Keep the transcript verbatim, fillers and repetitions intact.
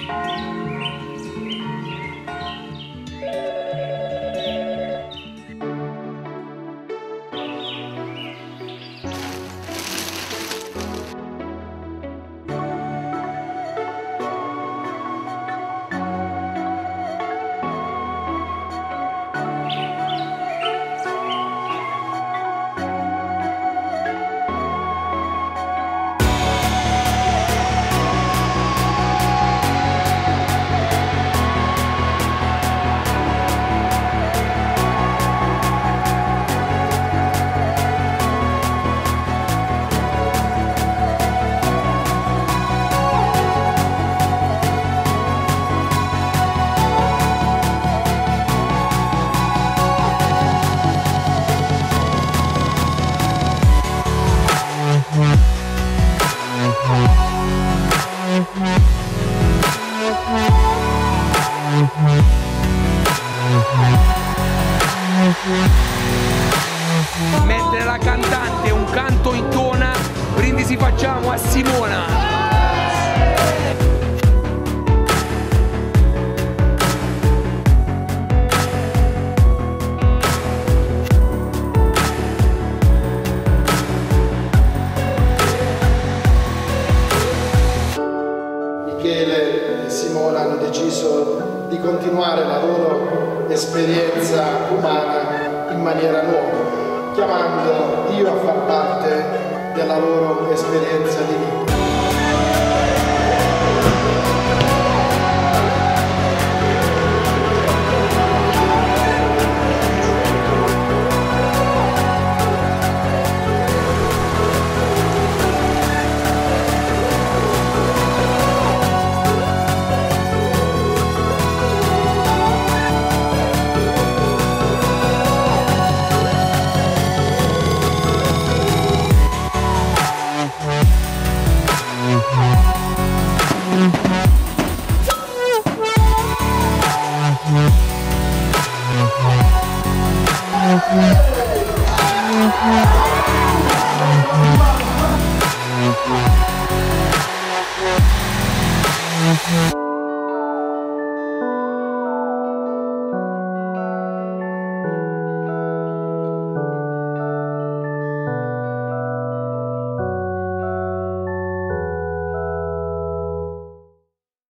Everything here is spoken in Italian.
Mentre la cantante un canto intona, brindisi facciamo a Simona. Michele e Simona hanno deciso di continuare la loro esperienza umana in maniera nuova, chiamando Dio a far parte della loro esperienza di vita. Mm-hmm.